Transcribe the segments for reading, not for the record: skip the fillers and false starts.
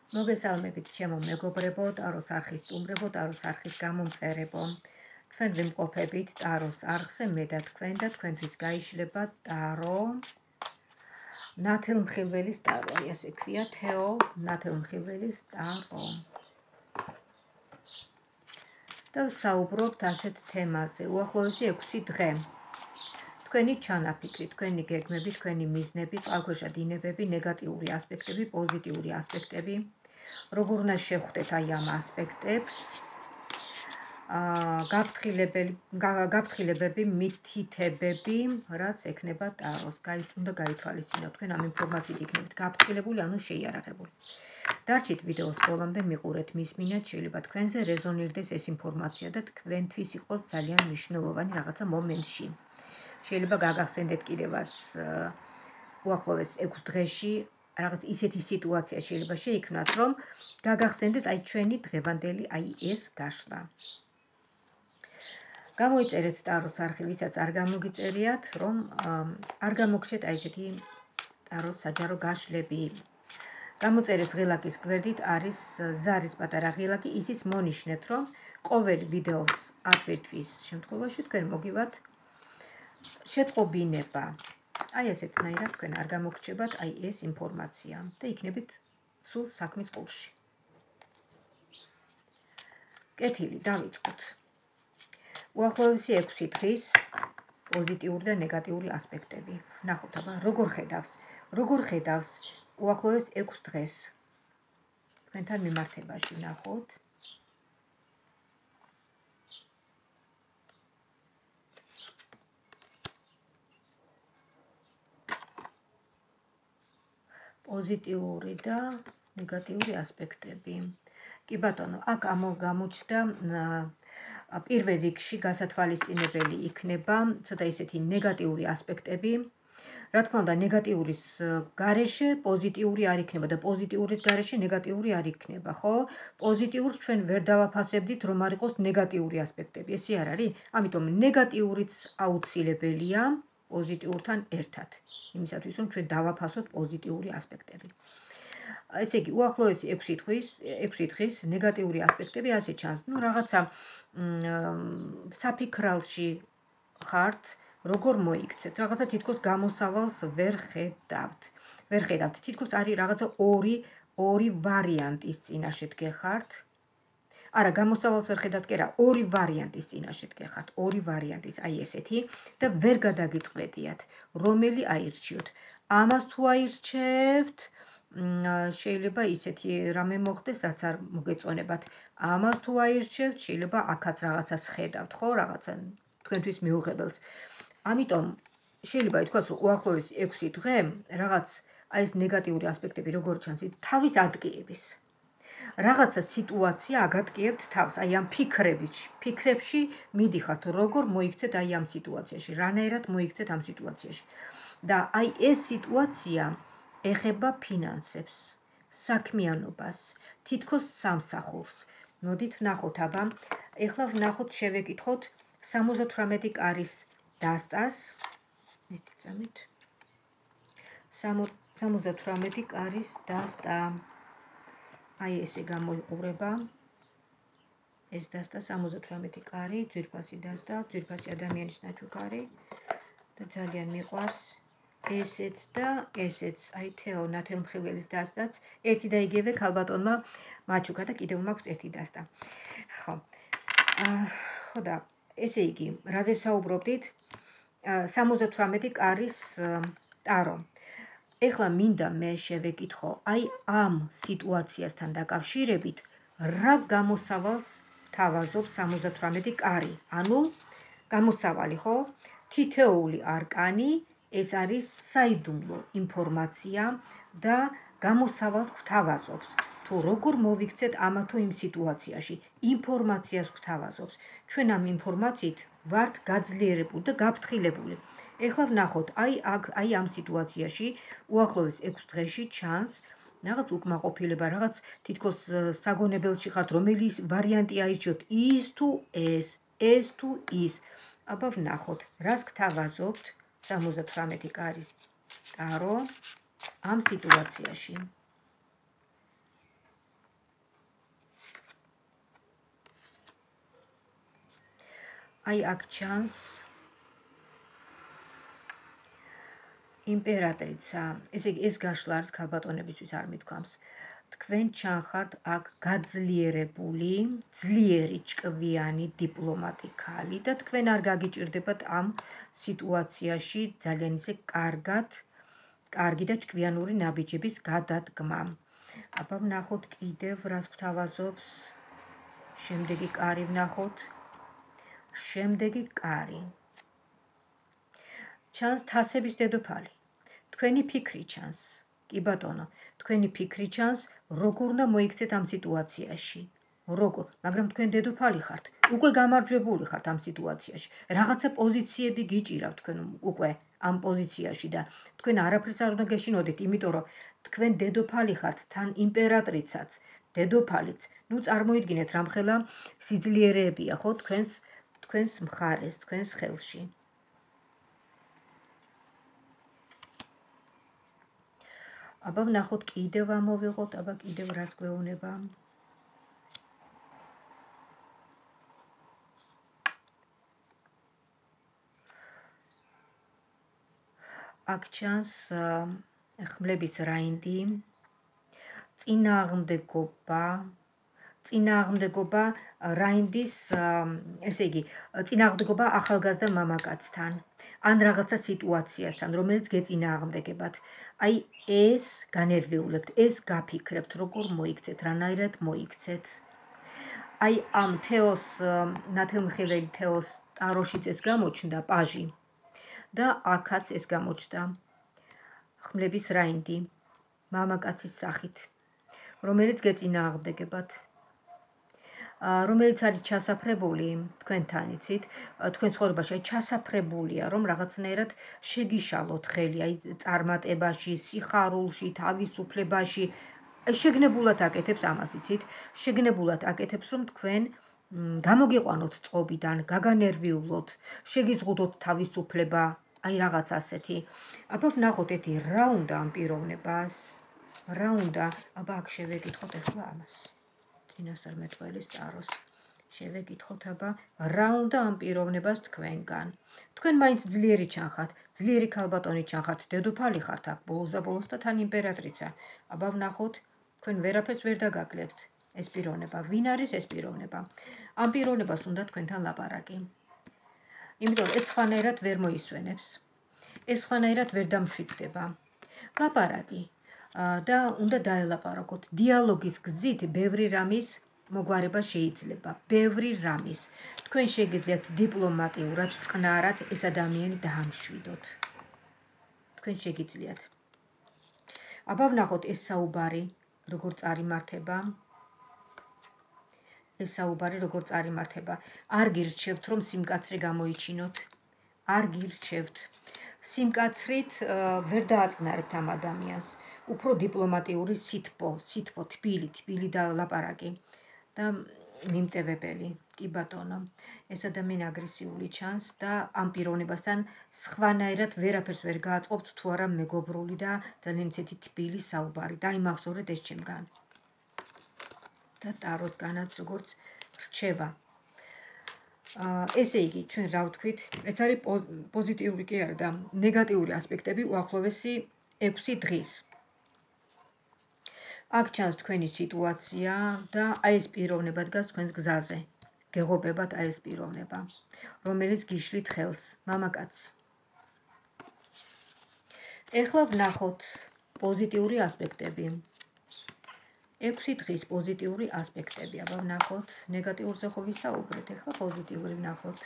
მოგესალმებით ჩემო მეგობრებო, ტაროს არხის სტუმრებო, ტაროს არხის გამომწერებო. Თქვენ ვიმყოფებით ტაროს არხზე, მე და თქვენთვის გაიშლება ტარო ნათელმხილველის ტარო, ესე ქვია თეო ნათელმხილველის ტარო. და საუბრობთ ასეთ თემაზე, უახლოესი 6 დღე. თქვენი ჩანაფიქრი, თქვენი გეგმები, თქვენი მიზნები, წყალქვეშა დინებები, ნეგატიური ასპექტები, პოზიტიური ასპექტები, როგორ უნდა შევხვდეთ აი ამ ასპექტებს, გაფრთხილებები, მითითებები, რაც ექნება ტაროს, უნდა გაითვალისწინოთ, თქვენ ამ ინფორმაციით იქნებით გაფრთხილებული, ანუ შეიარაღებული. დარჩით ვიდეოს ბოლომდე, მიყურეთ, მისმინეთ, შეიძლება თქვენზე რეზონირდეს ეს ინფორმაცია და თქვენთვის იყოს ძალიან მნიშვნელოვანი რაღაცა მომენტში. შეიძლება გაგახსენდეთ კიდევაც უახლოეს 6 დღეში რაღაც ისეთი სიტუაცია შეიძლება შეიქმნას, რომ გაგახსენდეთ აი ჩვენი დღევანდელი აი ეს გაშლა. გამოიწერეთ ტაროს არხი, ვისაც არ გამოგიწერიათ, რომ არ გამოგჩეთ აი ესეთი ტაროს საჯარო გაშლები. გამოწერეს ღილაკის გვერდით არის ზარის პატარა ღილაკი, ისიც მონიშნეთ, რომ ყოველ ვიდეოს ატვირთვის შემთხვევაში თქვენ მოგივათ შეტყობინება. აი ესეთნაირად თქვენ არ გამოგრჩებათ აი ეს ინფორმაცია და იქნებით სულ საქმის ყურში. კეთილი, დავიწყოთ. უახლოესი 6 დღის პოზიტიური და ნეგატიური ასპექტები. ნახოთ აბა, როგორ ხედავს უახლოეს 6 დღეს. თქვენთან მიმართებაში ნახოთ. პოზიტიური და ნეგატიური ასპექტები. კი ბატონო, აქ გამოჩნდა პირველ რიგში გასათვალისწინებელი იქნება ცოტა ისეთი ნეგატიური ასპექტები. რა თქმა უნდა, ნეგატიურის გარეშე პოზიტიური არ იქნება და პოზიტიურის გარეშე ნეგატიური არ იქნება, ხო? პოზიტიურს ჩვენ ვერ დავაფასებდით, რომ არ იყოს ნეგატიური ასპექტები. ესე არ არის? ამიტომ ნეგატიურიც აუცილებელია პოზიტიურთან ერთად. იმისათვის, რომ ჩვენ დავაფასოთ პოზიტიური ასპექტები. ესე იგი, უახლოესი 6 დღის ნეგატიური ასპექტები ასე ჩანს. ნუ რაღაცა საფიქრალში ხართ, როგორ მოიქცეთ, რაღაცა თითქოს გამოსავალს ვერ ხედავთ. თითქოს არის რაღაცა ორი ვარიანტის წინაშე გეხართ. არა, გამოსავალს ვერ ხედავთ, კი არა, ორი ვარიანტის წინაშე გეხართ, ორი ვარიანტის, აი ესეთი და ვერ გადაგიწყვეტიათ, რომელი აირჩიოთ. ამას თუ აირჩევთ, შეიძლება ისეთი რამე მოხდეს, რაც არ მოგეწონებათ. ამას თუ აირჩევთ, შეიძლება აქაც რაღაცას ხედავთ, ხო, რაღაცა თქვენთვის მიუღებელს. ამიტომ შეიძლება ითქვას, რომ უახლოესი 6 დღე რაღაც აი ეს ნეგატიური ასპექტები როგორ ჩანს, თავის ადგილების. რაღაცა სიტუაცია აგატკიებთ თავს, აი ამ ფიქრებში მიდიხართ, როგორ მოიქცეთ აი ამ სიტუაციაში, რანაირად მოიქცეთ ამ სიტუაციაში. და აი ეს სიტუაცია ეხება ფინანსებს, საქმიანობას, თითქოს სამსახურს. მოდით ვნახოთ აბა, ეხლა ვნახოთ, შევეკითხოთ 78 კარის დასტას. 78 კარის დასტა. აი ესე გამოიყურება. ეს დასტა 78 კარი, ძვირფასი დასტა, ძვირფასი ადამიანის ნაჩუქარი და ძალიან მიყვარს ესეც და ესეც. აი თეო ნათელმხილველის დასტაც ერთი და იგივე ქალბატონმა მაჩუქა და კიდევ მაქვს ერთი დასტა. ხო და ესე იგი, რაზე ვსაუბრობდით? 78 კარის ტარო. ეხლა მინდა მე შევეკითხო, აი ამ სიტუაციასთან დაკავშირებით, რა გამოსავალს თავაზობს 78 კარი? ანუ გამოსავალი, ხო? თითოეული არკანი, ეს არის საიდუმლო ინფორმაცია და გამოსავალს გვთავაზობს. თუ როგორ მოვიქცეთ ამა თუ იმ სიტუაციაში, ინფორმაციას გვთავაზობს. ჩვენ ამ ინფორმაციით ვართ გაძლიერებული და გაფრთხილებული. ეხლა ვნახოთ, აი ამ სიტუაციაში უახლოეს 6 დღეში ჩანს რაღაც უკმაყოფილება, რაღაც თითქოს საგონებელში ხართ, რომელი ვარიანტი აირჩიოთ, ის თუ ეს თუ ის. აბა ვნახოთ, რას გთავაზობთ 78 კარის ტარო ამ სიტუაციაში. აი აქ ჩანს იმპერატრიცა. ესე იგი ეს გაშლა არის ქალბატონებისთვის არ მithქვამს. თქვენ ჩანხართ აქ გაძლიერებული, ძლიერი, ჭკვიანი დიპლომატი ქალი და თქვენ არ გაგიჭირდებათ ამ სიტუაციაში ძალიან ისე კარგი და ჭკვიანური ნაბიჯების გადადგმა. აბა ვნახოთ კიდევ რას გვთავაზობს შემდეგი კარი ვნახოთ. შემდეგი კარი. ჩანს თასების დედოფალი. თქვენი ფიქრი ჩანს. კი ბატონო, თქვენი ფიქრი ჩანს, როგორ უნდა მოიქცეთ ამ სიტუაციაში. როგორ, მაგრამ თქვენ დედოფალი ხართ, უკვე გამარჯვებული ხართ ამ სიტუაციაში. რაღაცა პოზიციები გიჭირავთ თქვენ უკვე ამ პოზიციაში და თქვენ არაფერს არ უნდა გეშინოდეთ, იმიტომ რომ თქვენ დედოფალი ხართ, თან იმპერატრიცაც, დედოფალიც. ნუ წარმოიდგინეთ რამხელა სიძლიერეებია ხო თქვენს მხარეს, თქვენს ხელში. აბა ვნახოთ კიდევ ამოვიღოთ, აბა კიდევ რას გვეუბნება. აქ ჩანს ხმლების რაინდი, წინააღმდეგობა რაინდის, ესე იგი, წინააღმდეგობა ახალგაზრდა მამაკაცთან. ან რაღაცა სიტუაციასთან, რომელიც გეწინააღმდეგებათ. აი ეს განერვიულებთ, ეს გაფიქრებთ, როგორ მოიქცეთ, რანაირად მოიქცეთ. აი ამ თეოს, ნათელმხილველი თეოს ტაროშიც ეს გამოჩნდა პაჟი და აქაც ეს გამოჩნდა ხმლების რაინდი, მამაკაცის სახით, რომელიც გეწინააღმდეგებათ. რომელიც არის ჩასაფრებული თქვენთან იცით, თქვენ ცხოვრებაში ჩასაფრებულია, რომ რაღაცნაირად შეგიშალოთ ხელი, აი წარმატებაში, სიხარულში, თავისუფლებაში, შეგნებულად აკეთებს ამას იცით, შეგნებულად აკეთებს, რომ თქვენ გამოგიყვანოთ წყობიდან, გაგანერვიულოთ, შეგიზღუდოთ თავისუფლება, აი რაღაც ასეთი. აბა ვნახოთ ერთი რა უნდა ამ პიროვნებას, რა უნდა, აბა აქ შევეკითხოთ ახლა ამას. წინასწარმეტყველის ტაროს შევეკითხოთ, აბა რა უნდა ამ პიროვნებას თქვენგან. თქვენ მაინც ძლიერი ჩანხართ, ძლიერი ქალბატონი ჩანხართ, დედოფალი ხართ აქ ბოლოს და თან იმპერატრიცა. აბა ვნახოთ, თქვენ ვერაფერს ვერ დაგაკლებთ. ეს პიროვნება, ვინ არის ეს პიროვნება? ამ პიროვნებას უნდა თქვენთან ლაპარაკი. იმიტომ ეს სხვანაირად ვერ მოისვენებს. ეს სხვანაირად ვერ დამშვიდდება. ლაპარაკი და უნდა დაელაპარაკოთ. დიალოგის გზით ბევრი რამის მოგვარება შეიძლება. ბევრი რამის. თქვენ შეგიძლიათ დიპლომატიურად, წყნარად ეს ადამიანი დაამშვიდოთ. თქვენ შეგიძლიათ. აბა ვნახოთ ეს საუბარი როგორ წარიმართება. ეს საუბარი როგორ წარიმართება. არ გირჩევთ რომ სიმკაცრე გამოიჩინოთ. არ გირჩევთ. სიმკაცრით ვერ დააწყნარებთ ამ ადამიანს. უფრო დიპლომატიური სითბო, თბილი და ლაპარაკი და მიმტევებელი. კი ბატონო, ეს ადამიანი აგრესიული ჩანს და ამ პიროვნებასთან სხვანაირად ვერაფერს ვერ გააწყობთ თუ არა მეგობრული და ძალიან ისეთი თბილი საუბარი. დაიმახსოვრეთ ეს ჩემგან. და ტაროსგანაც როგორც რჩება. ესე იგი, ჩვენ რა ვთქვით, ეს არის პოზიტიური კი არა და ნეგატიური ასპექტები უახლოესი 6 დღის. აქ ჩანს თქვენი სიტუაცია და აი ეს პიროვნება დგას თქვენს გზაზე. გეღობებათ აი ეს პიროვნება, რომელიც გიშლით ხელს, მამაკაცს. ეხლა ვნახოთ პოზიტიური ასპექტები. 6 დღის პოზიტიური ასპექტები. აბა ვნახოთ, ნეგატიურზე ხო ვისაუბრეთ, ეხლა პოზიტიური ვნახოთ.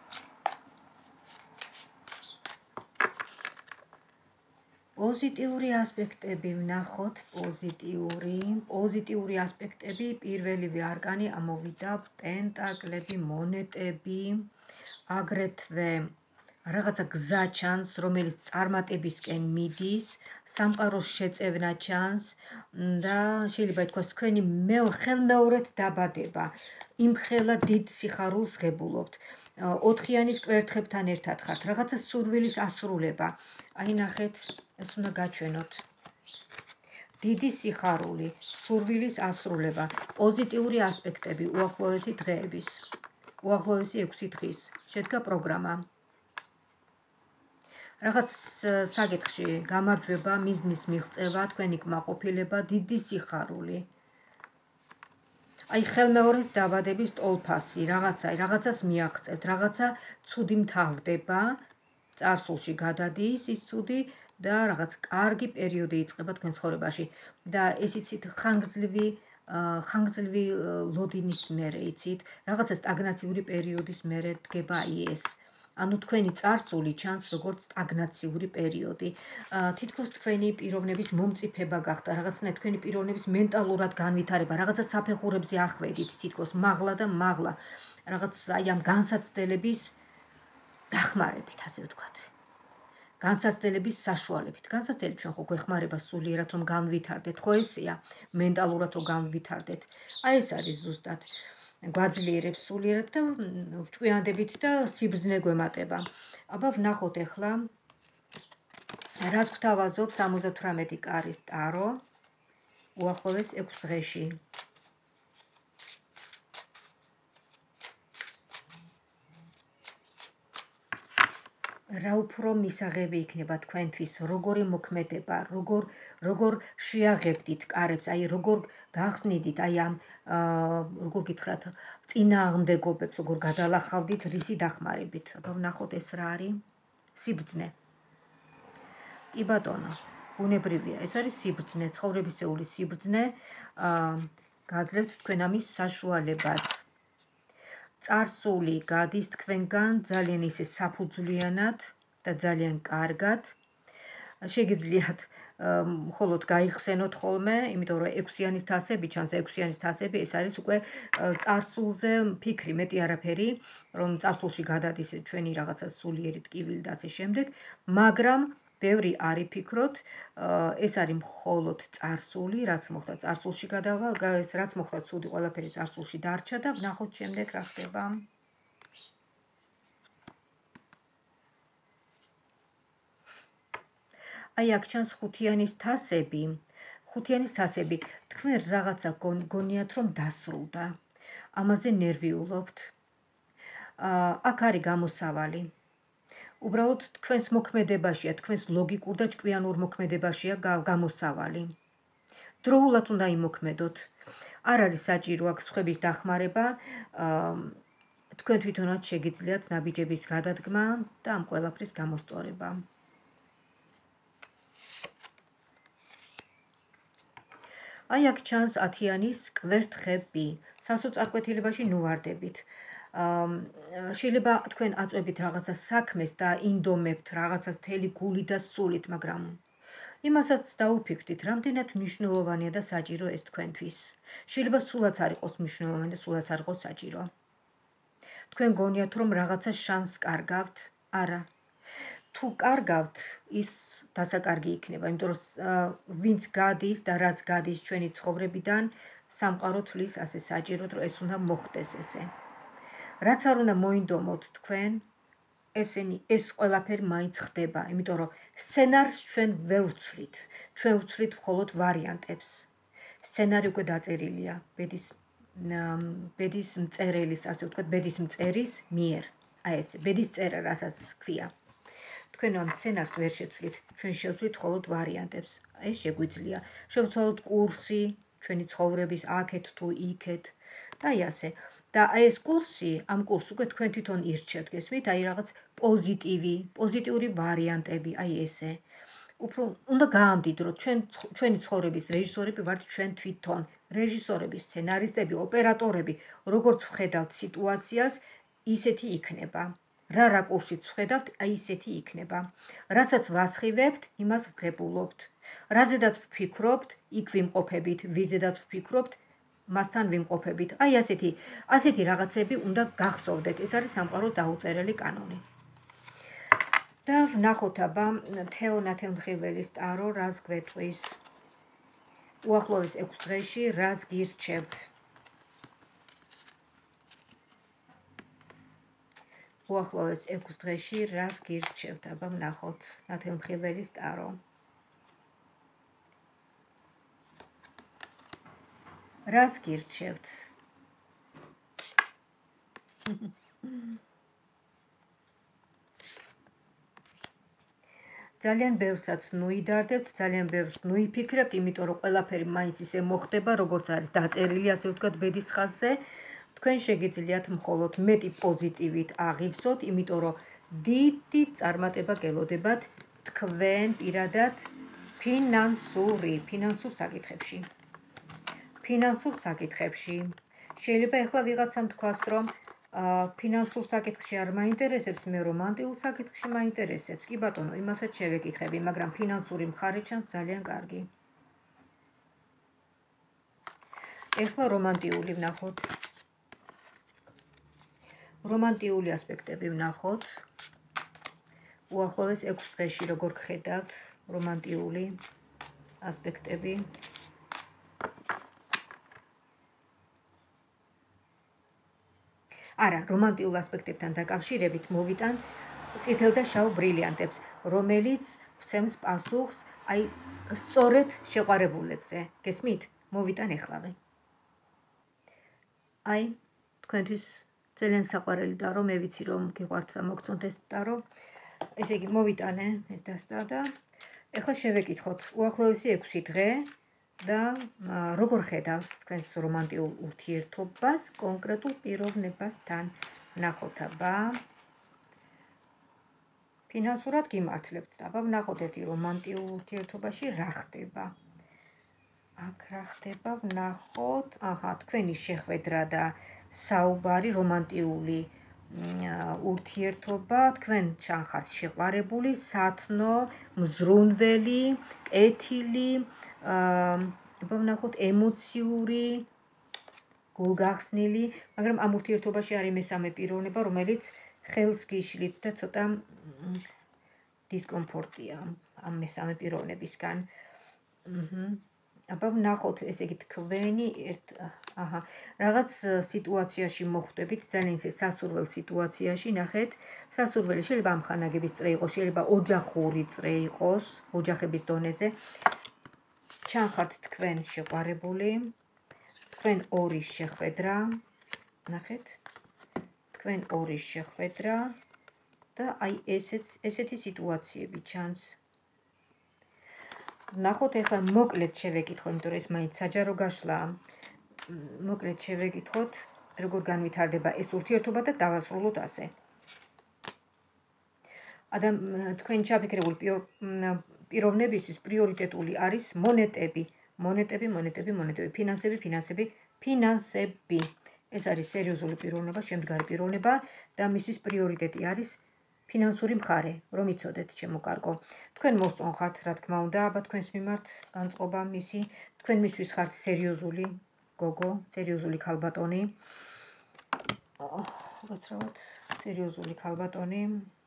პოზიტიური ასპექტები ვნახოთ, პოზიტიური ასპექტები, პირველივე არკანი ამოვიდა პენტაკლები, მონეტები, აგრეთვე რაღაცა გზა ჩანს, რომელიც წარმატებისკენ მიდის, სამყაროს შეწევნა ჩანს და შეიძლება ითქვას თქვენი ხელმეორედ დაბადება. იმხელა დიდ სიხარულს ღებულობთ. 4-იანის კვერთხებთან ერთად ხართ, რაღაცა სურვილის ასრულება. აი ნახეთ, ეს უნდა გაჩვენოთ. დიდი სიხარული, სურვილის ასრულება, პოზიტიური ასპექტები უახლოესი დღეების. უახლოესი 6 დღის შედგა პროგრამა. რაღაც საკითხში გამარჯვება, მიზნის მიღწევა, თქვენი კმაყოფილება, დიდი სიხარული. აი ხელმეორედ დაბადების ტოლფასი, რაღაცას მიაღწევთ, რაღაცა ცუდი მთავრდება, წარსულში გადადის ის ცუდი და რაღაც კარგი პერიოდი იწყება თქვენ ცხოვრებაში და ეს იცით ხანგრძლივი ლოდინის მერე იცით, რაღაცა სტაგნაციური პერიოდის მერე დგება ეს. ანუ თქვენი წარსული ჩანს როგორც სტაგნაციური პერიოდი. თითქოს თქვენი პიროვნების მომწიფება გახდა, რაღაცნაირად თქვენი პიროვნების მენტალურად განვითარება, რაღაცა საფეხურებზე ახვედით, თითქოს მაღლა და მაღლა, რაღაც აი ამ განსაცდელების დახმარებით, ასე ვთქვათ. განსაცდელების საშუალებით. განსაცდელი ჩვენ ხო გვეხმარება სულიერად რომ განვითარდეთ, ხო ესეა, მენტალურად რომ განვითარდეთ. აი ეს არის ზუსტად. გვაძლიერებს სულიერად და ვჭკვიანდებით და სიბრძნე გვემატება. აბა ვნახოთ ახლა რას გვთავაზობ 78 კარის ტარო უახლოეს 6 დღეში. რა უფრო მისაღები იქნება თქვენთვის, როგორი მოქმედება, როგორ შეაღებდით კარებს, აი როგორ გახსნიდით, აი ამ როგორ გითხრათ, წინააღმდეგობებს, როგორ გადალახავდით რისი დახმარებით. აბა ვნახოთ ეს რა არის? სიბრძნე. კი ბატონო, ბუნებრივია, ეს არის სიბრძნე, ცხოვრებისეული სიბრძნე, გაძლევთ თქვენ ამის საშუალებას. წარსული გადის თქვენგან ძალიან ისე საფუძვლიანად და ძალიან კარგად. შეგიძლიათ მხოლოდ გაიხსენოთ ხოლმე, იმიტომ რომ 6-იანის თასები ჩანს, 6-იანის თასები ეს არის უკვე წარსულზე ფიქრი, მეტი არაფერი, რომ წარსულში გადადის ჩვენი რაღაცა სულიერი ტკივილი და ასე შემდეგ, მაგრამ ბევრი არ იფიქროთ, ეს არის მხოლოდ წარსული, რაც მოხდა წარსულში რაც მოხდა ცუდი, ყველაფერი წარსულში დარჩა და ვნახოთ შემდეგ რა ხდება. აი აქ ჩანს 5-იანის თასები. 5-იანის თასები, თქვენ რაღაცა გონიათ რომ დასრულდა. ამაზე ნერვიულობთ. აქ არის გამოსავალი. უბრალოდ თქვენს მოქმედებაშია, თქვენს ლოგიკურ და ჭკვიანურ მოქმედებაშია გამოსავალი. დროულად უნდა იმოქმედოთ. არ არის საჭირო აქ სხვების დახმარება, თქვენ თვითონაც შეგიძლიათ ნაბიჯების გადადგმა და ამ ყველაფრის გამოსწორება. აი აქ ჩანს 10-იანის კვერთხები. სასოწარკვეთილებაში ნუ ვარდებით. შეიძლება თქვენ აწვევით რაღაცა საქმეს და ინდომებთ რაღაცას მთელი გული და სულით, მაგრამ იმასაც დაუფიქრდით, რამდენად მნიშვნელოვანია და საჭირო ეს თქვენთვის. შეიძლება სულაც არ იყოს მნიშვნელოვანი და სულაც არ იყოს საჭირო. თქვენ გონიათ რომ რაღაცა შანსს კარგავთ? არა. თუ კარგავთ, ის დასაკარგი იქნება, იმიტომ რომ ვინც გადის და რაც გადის ჩვენი ცხოვრებიდან, სამყარო თვლის ასე საჭიროდ, რომ ეს უნდა მოხდეს ესე. რაც არ უნდა მოინდომოთ თქვენ, ეს ყველაფერი მაინც ხდება, იმიტომ რომ სცენარს ჩვენ ვერ ვცვლით. ჩვენ ვცვლით მხოლოდ ვარიანტებს. სცენარი უკვე დაწერილია ბედის მწერლის, ასე ვთქვათ, ბედის მწერის მიერ. აი ეს ბედის წერა, რასაც ქვია. თქვენ ამ სცენარს ვერ შეცვლით, ჩვენ შევცვლით მხოლოდ ვარიანტებს. ეს შეგვიძლია. შევცვალოთ კურსი ჩვენი ცხოვრების აქეთ თუ იქეთ და აი ასე. და აი ეს კურსი, ამ კურსს უკვე თქვენ თვითონ ირჩევთ, გესმით? აი რაღაც პოზიტიური ვარიანტები, აი ესე. უფრო უნდა გაამდიდროთ, ჩვენი ცხოვრების რეჟისორები ვართ ჩვენ თვითონ, რეჟისორები, სცენარისტები, ოპერატორები, როგორც ვხედავთ სიტუაციას, ისეთი იქნება. რა რაკურსით ვხედავთ, აი ისეთი იქნება. რასაც ვასხივებთ, იმას ვღებულობთ. რაზედაც ვფიქრობთ, იქ ვიმყოფებით, ვიზედაც ვფიქრობთ, მასთან ვიმყოფებით. აი ასეთი რაღაცები უნდა გახსოვდეთ. ეს არის სამყაროს დაუწერელი კანონი. და ვნახოთ აბა თეო ნათელმხილველის ტარო რას გვეტყვის. უახლოეს 6 დღეში რას გირჩევთ? უახლოეს 6 დღეში რას გირჩევთ? აბა ვნახოთ ნათელმხილველის ტარო. რას გირჩევთ? ძალიან ბევრსაც ნუიდარდებთ, ძალიან ბევრს ნუიფიქრებთ, იმიტომ რომ ყველაფერი მაინც ისე მოხდება, როგორც არის დაწერილი, ასე ვთქვათ, ბედის ხაზზე. თქვენ შეგიძლიათ მხოლოდ მეტი პოზიტივით აღივსოთ, იმიტომ რომ დიდი წარმატება გელოდებათ თქვენ პირადად ფინანსურ საკითხებში. შეიძლება ეხლა ვიღაცამ თქვას, რომ ფინანსურ საკითხში არ მაინტერესებს, მე რომანტიულ საკითხში მაინტერესებს. კი ბატონო, იმასაც შევეკითხები, მაგრამ ფინანსური მხარე ჩანს ძალიან კარგი. ეხლა რომანტიული ვნახოთ. რომანტიული ასპექტები ვნახოთ. უახლოეს 6 დღეში როგორ გხედავთ რომანტიული ასპექტები. არა, რომანტიულ ასპექტებთან დაკავშირებით მოვიტან წითელ და შავ ბრილიანტებს, რომელიც ვცემს პასუხს აი სწორედ შეყვარებულებზე. გესმით? მოვიტან ეხლავე. აი, თქვენთვის ძალიან საყვარელი ტარო, მე ვიცი რომ გიყვართ და მოგწონთ ეს ტარო. ესე იგი, მოვიტანე ეს დასტა და ეხლა შევეკითხოთ უახლოესი 6 დღე და როგორ ხედავს თქვენს რომანტიულ ურთიერთობას კონკრეტულ პიროვნებასთან. ვნახოთ აბა. ფინანსურად გიმართლებთ. აბა ვნახოთ ერთი რომანტიულ ურთიერთობაში რა ხდება. აქ რა ხდება, ვნახოთ. აჰა, თქვენი შეხვედრა და საუბარი რომანტიული ურთიერთობა, თქვენ ჩანხართ შეყვარებული, სათნო, მზრუნველი, კეთილი, აბა ვნახოთ ემოციური, გულგახსნილი, მაგრამ ამ ურთიერთობაში არის მესამე პიროვნება, რომელიც ხელს გიშლით და ცოტა დისკომფორტია ამ მესამე პიროვნებისგან. აბა ვნახოთ, ესე იგი თქვენი რაღაც სიტუაციაში მოხვდებით, ძალიან ისე სასურველ სიტუაციაში, ნახეთ, სასურველი შეიძლება ამხანაგების წრე იყოს, შეიძლება ოჯახური წრე იყოს, ოჯახების დონეზე. ჩანხართ თქვენ შეყვარებული, თქვენ ორის შეხვედრა, ნახეთ, თქვენ ორის შეხვედრა და აი ესეთი სიტუაციები ჩანს. ნახოთ ეხლა მოკლედ შევეკითხო, იმიტომ რომ ეს მაინც საჯარო გაშლაა. მოკლედ შევეკითხოთ, როგორ განვითარდება ეს ურთიერთობა და დავასრულოთ ასე. თქვენ ჩაფიქრებული პიროვნებისთვის პრიორიტეტული არის მონეტები, ფინანსები. ეს არის სერიოზული პიროვნება, შემდგარი პიროვნება და მისთვის პრიორიტეტი არის ფინანსური მხარე, რომ იცოდეთ, ჩემო კარგო. თქვენ მოსწონხართ, რა თქმა უნდა, აბა თქვენს მიმართ განწყობა მისი, თქვენ მისთვის ხართ სერიოზული გოგო, სერიოზული ქალბატონი. ვაცრავად, სერიოზული ქალბატონი.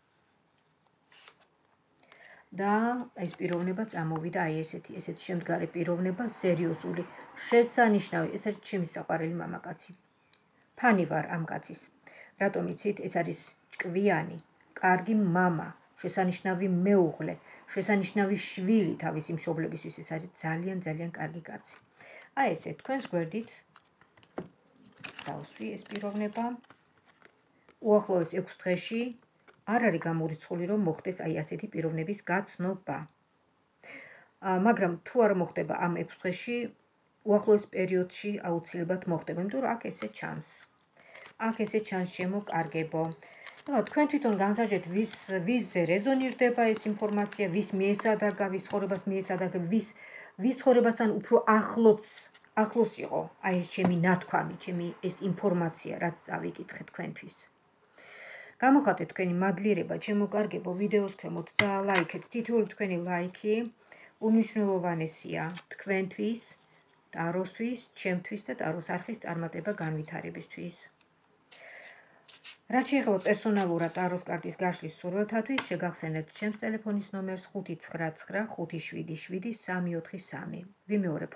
და ეს პიროვნება წამოვიდა აი ესეთ შემდგარი პიროვნება, სერიოზული, შესანიშნავი, ეს არის ჩემი საყვარელი მამაკაცი. ფანი ვარ ამ კაცის. რატომ იცით, ეს არის ჭკვიანი, კარგი მამა, შესანიშნავი მეუღლე, შესანიშნავი შვილი თავისი მშობლებისთვის, ეს არის ძალიან ძალიან კარგი კაცი. აი ესე თქვენს გვერდით დავსვი ეს პიროვნება. უახლოეს 6 დღეში არ არის გამორიცხული, რომ მოხდეს აი ასეთი პიროვნების გაცნობა. მაგრამ თუ არ მოხდება ამ 6 დღეში, უახლოეს პერიოდში აუცილებლად მოხდება, იმიტომ რომ აქ ესე ჩანს. აქ ესე ჩანს, ჩემო კარგებო. თქვენ თვითონ განსაჯეთ, ვისზე რეზონირდება ეს ინფორმაცია, ვის მიესადაგა, ვის ცხოვრებას მიესადაგა, ვის ცხოვრებასთან უფრო ახლოს იყო აი ეს ჩემი ნათქვამი, ჩემი ეს ინფორმაცია, რაც წავიკითხე თქვენთვის. გამოხატეთ თქვენი მადლიერება, ჩემო კარგებო, ვიდეოს ქვემოთ და ლაიქეთ. თითოეული თქვენი ლაიქი უმნიშვნელოვანესია თქვენთვის, ტაროსთვის, ჩემთვის და ტაროს არხის წარმატება განვითარებისთვის. რაც შეეხება პერსონალურად ტაროს კარტის გაშლის სურვილთათვის, შეგახსენებთ ჩემს ტელეფონის ნომერს 599-577-343. ვიმეორებ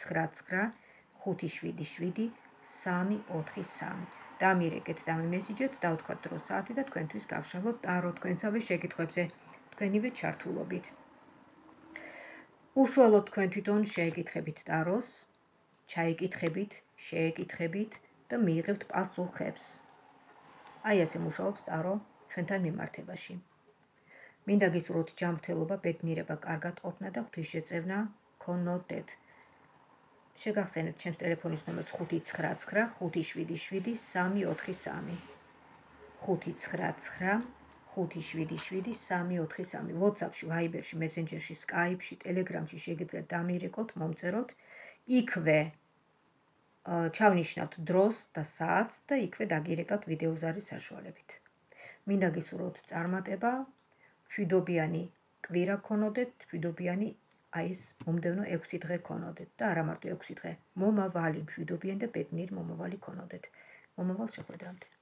599-577-343. დამირეკეთ, დამიმესიჯეთ, დავთქვათ დრო საათი და თქვენთვის გავშალოთ ტარო თქვენსავე შეკითხვებზე, თქვენივე ჩართულობით. უშუალოდ თქვენ თვითონ შეეკითხებით ტაროს, ჩაიკითხებით, შეეკითხებით და მიიღებთ პასუხებს. აი ასე მუშაობს ტარო ჩვენთან მიმართებაში. მინდა გისურვოთ ჯანმრთელობა, ბედნიერება, კარგად ყოფნა და ღვთისშეწევნა გქონოდეთ. შეგახსენებთ ჩემს ტელეფონის ნომერს 599 577 343. 599 577 343. WhatsApp-ში, Viber-ში, Messenger-ში, Skype-ში, Telegram-ში შეგიძლიათ დამირეკოთ, მომწეროთ. იქვე ჩავნიშნავთ დროს და საათს და იქვე დაგირეკავთ ვიდეოზარის საშუალებით. მინდა გისურვოთ წარმატება, მშვიდობიანი კვირა გქონოდეთ, მშვიდობიანი აი ეს მომდევნო 6 დღე გქონოდეთ და არა მარტო 6 დღე, მომავალი მშვიდობიანი და ბედნიერი მომავალი გქონოდეთ. მომავალ შეხვედრამდე.